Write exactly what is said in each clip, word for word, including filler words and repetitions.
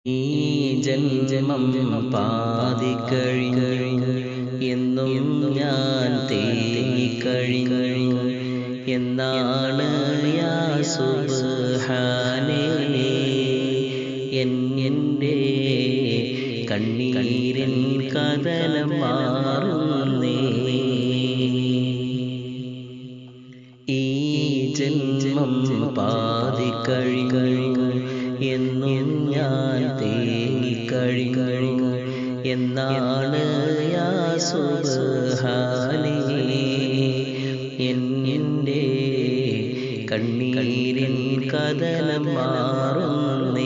ഈ ജന്മം പാതിക്കഴിഞ്ഞു എന്നും ഞാൻ തേങ്ങിക്കഴിഞ്ഞു എന്നാണ് യാ സുബ്ഹാനേ എൻ്റെ കണ്ണീരിൻ കദനം മാറുന്നേ. ഈ ജന്മം പാതിക്കഴിഞ്ഞു എന്നും ഞാൻ തേങ്ങിക്കഴിഞ്ഞു എന്നാണ് യാ സുബ്ഹാനേ എൻ്റെ കണ്ണീരിൻ കദനം മാറുന്നേ.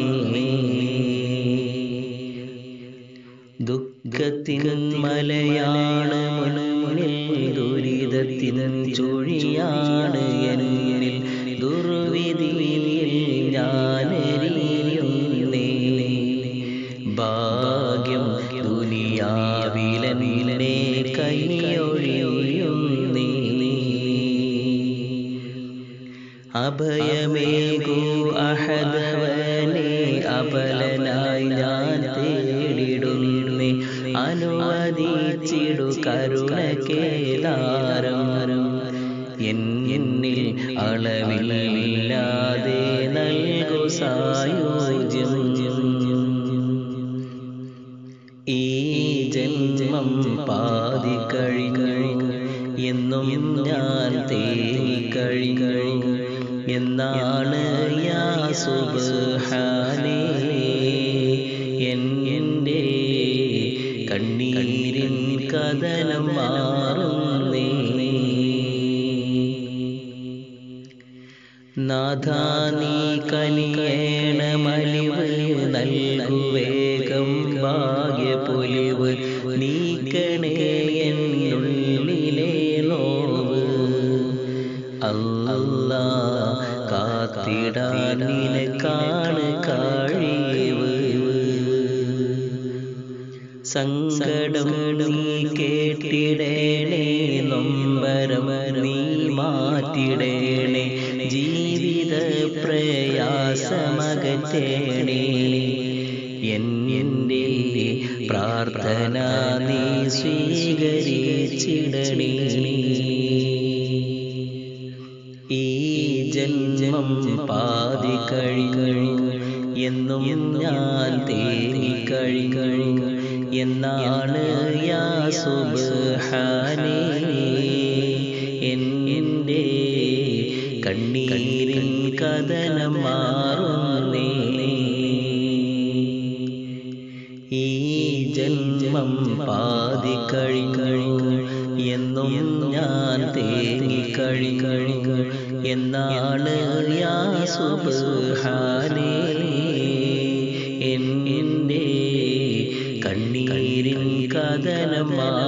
ദുഃഖത്തിൻ മലയാണ് മുന്നിൽ, ദുരിതത്തിൻ ചുഴിയാണ് എന്നിൽ, ദുർവിധിയിൽ ഞാനെരിയുന്നേ. ഭാഗ്യം ദുനിയാവിലെന്നെ കൈയൊഴിയുന്നേ. അഭയമേകൂ അഹദവനെ അബലനായി ഞാൻ തേടിടുന്നേ. അനുവദിച്ചിടു കരുണക്കേദാരം എന്നിൽ അളവില്ലാതെ നൽകു സായുജ്യം. ഈ ജന്മം പാതിക്കഴിഞ്ഞു എന്നും ഞാൻ തേങ്ങിക്കഴിഞ്ഞു എന്നാണ് യാ സുബ്ഹാനേ എൻ്റെ കണ്ണീരിൻ കദനം മാറുന്നേ. നാഥാ നീ കനിയേണമലിവ് നൽകു വേഗം ഭാഗ്യപൊലിവ്, നീക്കണേ എന്നുള്ളിലെ നോവ്. അല്ലാ കാത്തിടാൻ നിനക്കാണ് കഴിവ്. സങ്കടം നീ കേട്ടിടേണേ, നൊമ്പരം നീ മാറ്റിടേണേ, ജീവിത പ്രയാസമകറ്റേണേ. എൻ്റെ പ്രാർത്ഥന നീ സ്വീകരിച്ചിടണേ. ഈ ജന്മം പാതിക്കഴിഞ്ഞു എന്നും ഞാൻ തേങ്ങിക്കഴിഞ്ഞു എന്നാണ് യാ സുബ്ഹാനേ എൻ്റെ കണ്ണീരിൻ കദനം മാറുന്നേ. ഈ ജന്മം പാതിക്കഴിഞ്ഞു എന്നും ഞാൻ തേങ്ങിക്കഴിഞ്ഞു എന്നാണ് യാ സുബ്ഹാനേ എൻ്റെ കണ്ണീരിൻ കദനം മാറുന്നേ.